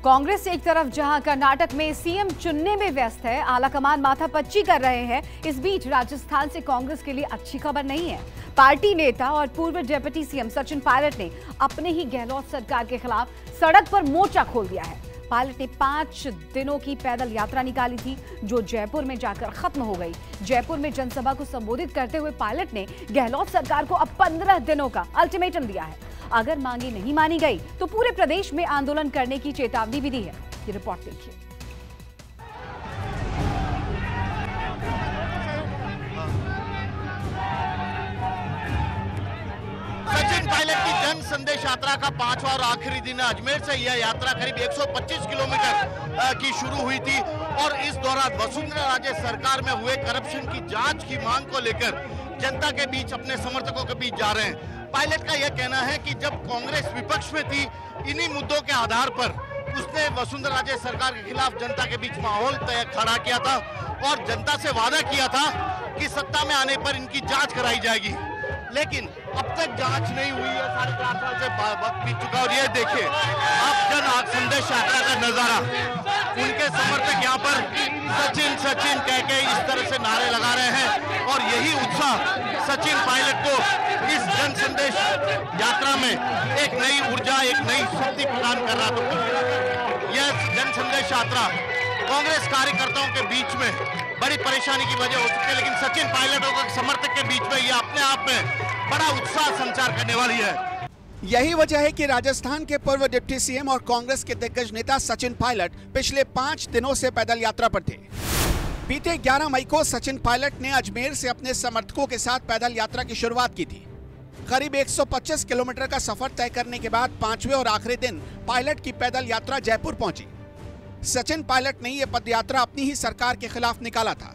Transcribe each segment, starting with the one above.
कांग्रेस एक तरफ जहां कर्नाटक में सीएम चुनने में व्यस्त है, आलाकमान माथापच्ची कर रहे हैं, इस बीच राजस्थान से कांग्रेस के लिए अच्छी खबर नहीं है। पार्टी नेता और पूर्व डिप्टी सीएम सचिन पायलट ने अपने ही गहलोत सरकार के खिलाफ सड़क पर मोर्चा खोल दिया है। पायलट ने 5 दिनों की पैदल यात्रा निकाली थी, जो जयपुर में जाकर खत्म हो गई। जयपुर में जनसभा को संबोधित करते हुए पायलट ने गहलोत सरकार को अब 15 दिनों का अल्टीमेटम दिया है। अगर मांगे नहीं मानी गई तो पूरे प्रदेश में आंदोलन करने की चेतावनी भी दी है। ये रिपोर्ट देखिए। सचिन पायलट की जन संदेश यात्रा का 5वां और आखिरी दिन है। अजमेर से यह यात्रा करीब 125 किलोमीटर की शुरू हुई थी और इस दौरान वसुंधरा राजे सरकार में हुए करप्शन की जांच की मांग को लेकर जनता के बीच, अपने समर्थकों के बीच जा रहे हैं। पायलट का यह कहना है कि जब कांग्रेस विपक्ष में थी, इन्हीं मुद्दों के आधार पर उसने वसुंधरा राजे सरकार के खिलाफ जनता के बीच माहौल खड़ा किया था और जनता से वादा किया था कि सत्ता में आने पर इनकी जांच कराई जाएगी, लेकिन अब तक जांच नहीं हुई है। 4.5 साल से वक्त बीत चुका और ये देखिए आप जन संदेश यात्रा का नजारा, उनके समर्थक यहाँ पर सचिन सचिन कह के इस तरह से नारे लगा रहे हैं और यही उत्साह सचिन पायलट को इस जन संदेश यात्रा में एक नई ऊर्जा, एक नई शक्ति प्रदान कर रहा था। यह जन संदेश यात्रा कांग्रेस कार्यकर्ताओं के बीच में बड़ी परेशानी की वजह हो सकती है, लेकिन सचिन पायलटों के समर्थक के बीच में यह अपने आप में बड़ा उत्साह संचार करने वाली है। यही वजह है कि राजस्थान के पूर्व डिप्टी सीएम और कांग्रेस के दिग्गज नेता सचिन पायलट पिछले 5 दिनों से पैदल यात्रा पर थे। बीते 11 मई को सचिन पायलट ने अजमेर से अपने समर्थकों के साथ पैदल यात्रा की शुरुआत की थी। करीब 125 किलोमीटर का सफर तय करने के बाद 5वें और आखिरी दिन पायलट की पैदल यात्रा जयपुर पहुंची। सचिन पायलट ने यह पदयात्रा अपनी ही सरकार के खिलाफ निकाला था।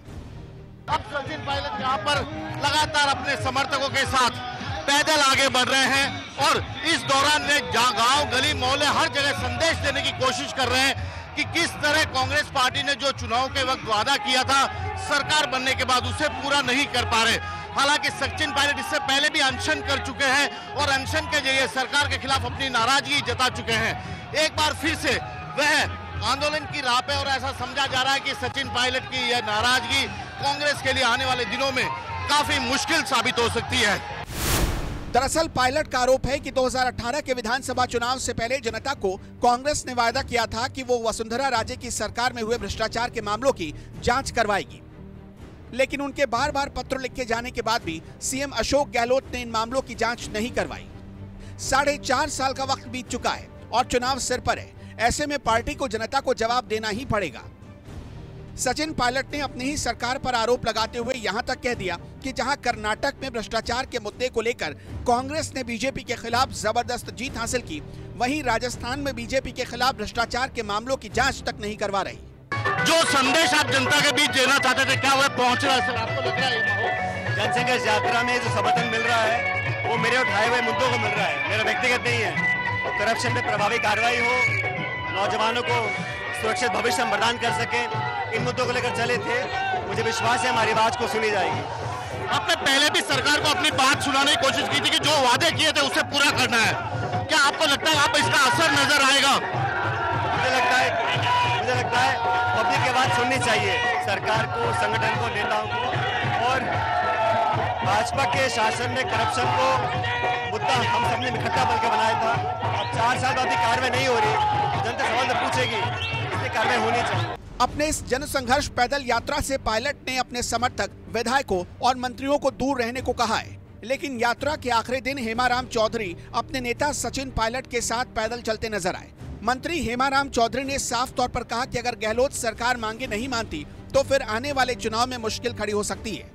अब सचिन पायलट यहाँ पर लगातार अपने समर्थकों के साथ पैदल आगे बढ़ रहे हैं और इस दौरान वे गांव, गली, मोहल्ले हर जगह संदेश देने की कोशिश कर रहे हैं कि किस तरह कांग्रेस पार्टी ने जो चुनाव के वक्त वादा किया था, सरकार बनने के बाद उसे पूरा नहीं कर पा रहे। हालांकि सचिन पायलट इससे पहले भी अनशन कर चुके हैं और अनशन के जरिए सरकार के खिलाफ अपनी नाराजगी जता चुके हैं। एक बार फिर से वह आंदोलन की राह पे और ऐसा समझा जा रहा है कि सचिन पायलट की यह नाराजगी कांग्रेस के लिए आने वाले दिनों में काफी मुश्किल साबित हो सकती है। दरअसल पायलट का आरोप है कि 2018 के विधानसभा चुनाव से पहले जनता को कांग्रेस ने वादा किया था कि वो वसुंधरा राजे की सरकार में हुए भ्रष्टाचार के मामलों की जांच करवाएगी, लेकिन उनके बार बार पत्र लिखे जाने के बाद भी सीएम अशोक गहलोत ने इन मामलों की जांच नहीं करवाई। 4.5 साल का वक्त बीत चुका है और चुनाव सिर पर है। ऐसे में पार्टी को जनता को जवाब देना ही पड़ेगा। सचिन पायलट ने अपनी ही सरकार पर आरोप लगाते हुए यहां तक कह दिया कि जहां कर्नाटक में भ्रष्टाचार के मुद्दे को लेकर कांग्रेस ने बीजेपी के खिलाफ जबरदस्त जीत हासिल की, वहीं राजस्थान में बीजेपी के खिलाफ भ्रष्टाचार के मामलों की जांच तक नहीं करवा रही। जो संदेश आप जनता के बीच देना चाहते थे, क्या वह पहुंच रहा है सर? आपको लग रहा है जनसंघर्ष यात्रा में जो समर्थन मिल रहा है वो मेरे उठाए हुए मुद्दों को मिल रहा है, मेरा व्यक्तिगत नहीं है। करप्शन में प्रभावी कार्रवाई हो, नौजवानों को सुरक्षित भविष्य हम प्रदान कर सके, इन मुद्दों को लेकर चले थे। मुझे विश्वास है हमारी बात को सुनी जाएगी। आपने पहले भी सरकार को अपनी बात सुनाने की कोशिश की थी कि जो वादे किए थे उसे पूरा करना है। क्या आपको लगता है आप इसका असर नजर आएगा? मुझे लगता है पब्लिक की बात सुननी चाहिए, सरकार को, संगठन को, नेताओं को। और भाजपा के शासन में करप्शन को मुद्दा हम सबने इकट्ठा बल के बनाया था। अब 4 साल बाद भी कार्रवाई नहीं हो रही, जनता सवाल तो पूछेगी, इसलिए कार्रवाई होनी चाहिए। अपने इस जनसंघर्ष पैदल यात्रा से पायलट ने अपने समर्थक, विधायकों और मंत्रियों को दूर रहने को कहा है, लेकिन यात्रा के आखिरी दिन हेमाराम चौधरी अपने नेता सचिन पायलट के साथ पैदल चलते नजर आए। मंत्री हेमाराम चौधरी ने साफ तौर पर कहा कि अगर गहलोत सरकार मांगे नहीं मानती तो फिर आने वाले चुनाव में मुश्किल खड़ी हो सकती है।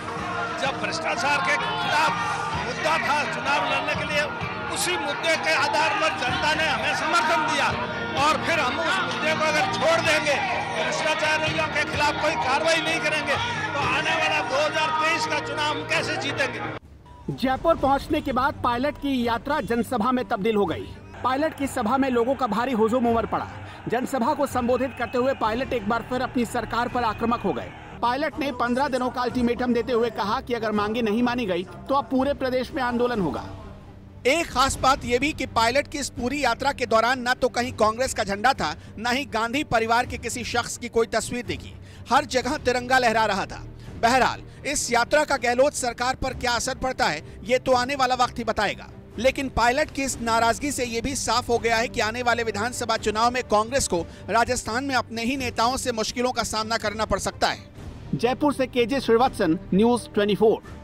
जब भ्रष्टाचार के खिलाफ मुद्दा था चुनाव लड़ने के लिए, उसी मुद्दे के आधार पर जनता ने हमें समर्थन दिया और फिर हम उस मुद्दे को अगर छोड़ देंगे, भ्रष्टाचारियों के खिलाफ कोई कार्रवाई नहीं करेंगे, तो आने वाला 2023 का चुनाव हम कैसे जीतेंगे? जयपुर पहुंचने के बाद पायलट की यात्रा जनसभा में तब्दील हो गई। पायलट की सभा में लोगों का भारी हुजूम उमड़ पड़ा। जनसभा को संबोधित करते हुए पायलट एक बार फिर अपनी सरकार पर आक्रामक हो गए। पायलट ने 15 दिनों का अल्टीमेटम देते हुए कहा कि अगर मांगे नहीं मानी गई तो अब पूरे प्रदेश में आंदोलन होगा। एक खास बात यह भी कि पायलट की इस पूरी यात्रा के दौरान न तो कहीं कांग्रेस का झंडा था, न ही गांधी परिवार के किसी शख्स की कोई तस्वीर दिखी। हर जगह तिरंगा लहरा रहा था। बहरहाल इस यात्रा का गहलोत सरकार पर क्या असर पड़ता है, ये तो आने वाला वक्त ही बताएगा। लेकिन पायलट की इस नाराजगी से ये भी साफ हो गया है कि आने वाले विधानसभा चुनाव में कांग्रेस को राजस्थान में अपने ही नेताओं से मुश्किलों का सामना करना पड़ सकता है। जयपुर से केजे श्रीवास्तव, न्यूज़ 24।